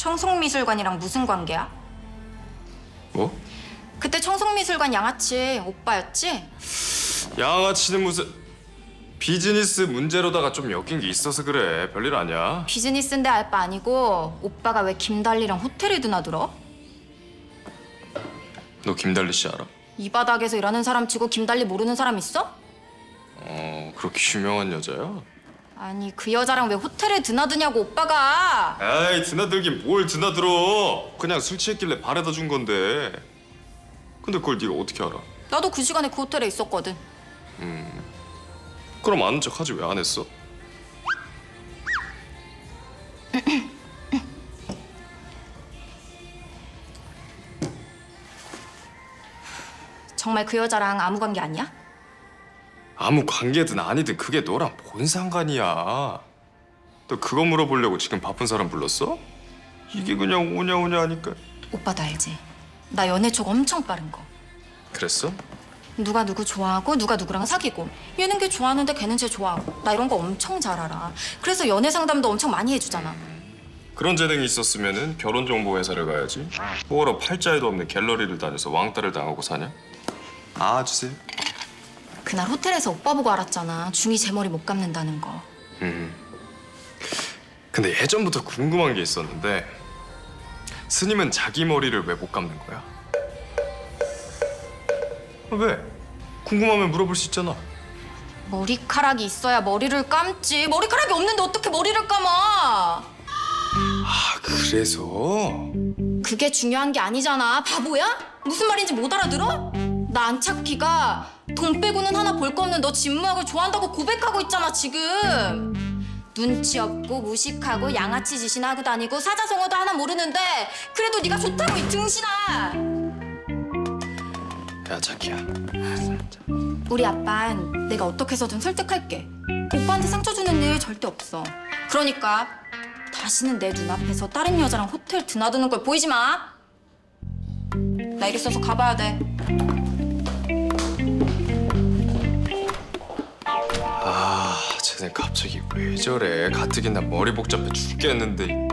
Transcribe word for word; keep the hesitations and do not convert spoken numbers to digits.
청송미술관이랑 무슨 관계야? 뭐? 그때 청송미술관 양아치 오빠였지? 양아치는 무슨 비즈니스 문제로다가 좀 엮인 게 있어서 그래. 별일 아니야. 비즈니스인데 알 바 아니고 오빠가 왜 김달리랑 호텔에 드나들어? 너 김달리 씨 알아? 이 바닥에서 일하는 사람 치고 김달리 모르는 사람 있어? 어, 그렇게 유명한 여자야? 아니 그 여자랑 왜 호텔에 드나드냐고 오빠가. 에이, 드나들긴 뭘 드나들어. 그냥 술 취했길래 바래다 준 건데. 근데 그걸 네가 어떻게 알아? 나도 그 시간에 그 호텔에 있었거든. 그럼 아는 척 하지 왜 안 했어? 정말 그 여자랑 아무 관계 아니야? 아무 관계든 아니든 그게 너랑 뭔 상관이야. 너 그거 물어보려고 지금 바쁜 사람 불렀어? 이게 그냥 오냐오냐 하니까. 오빠도 알지? 나 연애 촉 엄청 빠른 거. 그랬어? 누가 누구 좋아하고 누가 누구랑 사귀고 얘는 걔 좋아하는데 걔는 쟤 좋아하고 나 이런 거 엄청 잘 알아. 그래서 연애 상담도 엄청 많이 해주잖아. 그런 재능이 있었으면은 결혼정보회사를 가야지. 뭐하러 팔자에도 없는 갤러리를 다녀서 왕따를 당하고 사냐? 아, 주세요. 그날 호텔에서 오빠 보고 알았잖아. 중이 제 머리 못 감는다는 거. 음. 근데 예전부터 궁금한 게 있었는데 스님은 자기 머리를 왜 못 감는 거야? 아, 왜? 궁금하면 물어볼 수 있잖아. 머리카락이 있어야 머리를 감지. 머리카락이 없는데 어떻게 머리를 감아? 아, 그래서? 그게 중요한 게 아니잖아. 바보야? 무슨 말인지 못 알아들어? 나 안착기가 돈 빼고는 하나 볼 거 없는 너 진무학을 좋아한다고 고백하고 있잖아 지금. 눈치 없고 무식하고 양아치 짓이나 하고 다니고 사자성어도 하나 모르는데 그래도 네가 좋다고 이 등신아. 야, 자키야. 우리 아빤 내가 어떻게 해서든 설득할게. 오빠한테 상처 주는 일 절대 없어. 그러니까 다시는 내 눈앞에서 다른 여자랑 호텔 드나드는 걸 보이지 마. 나 일 있어서 가봐야 돼. 아, 쟤네 갑자기 왜 저래? 가뜩이나 머리 복잡해 죽겠는데.